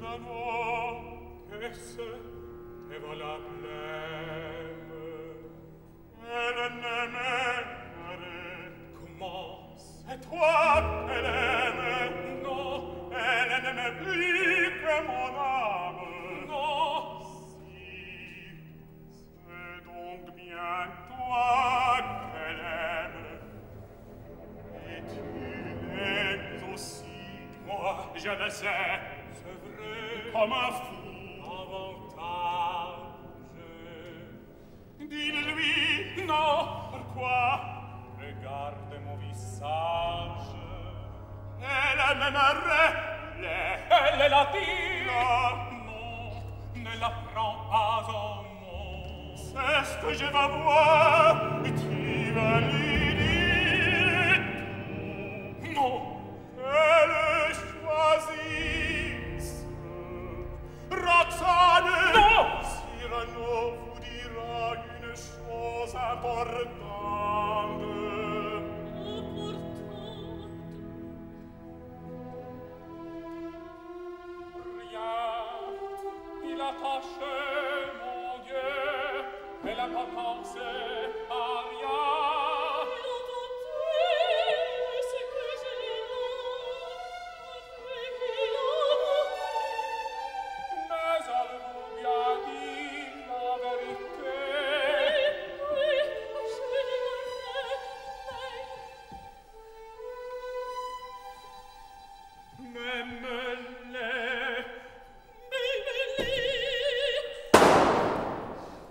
Cyrano, qu'est-ce que voilà blême? Elle ne m'aimerait. Comment? C'est toi qu'elle aime? Non, elle ne m'aime plus que mon âme. Non, si, c'est donc bien toi qu'elle aime. Et tu l'aimes aussi. Moi, je le sais, c'est vrai, comme un fou. Avantage. Dis-le-lui, non, pourquoi? Regarde mon visage. Elle m'aimerait, elle la dit. Non, ne la prends pas en mot. C'est ce que je vais voir, et tu vas lui dire. Non, elle choisisse. Roxane! Non! Cyrano vous dira une chose importante. Rien, il a caché, mon Dieu, et l'importance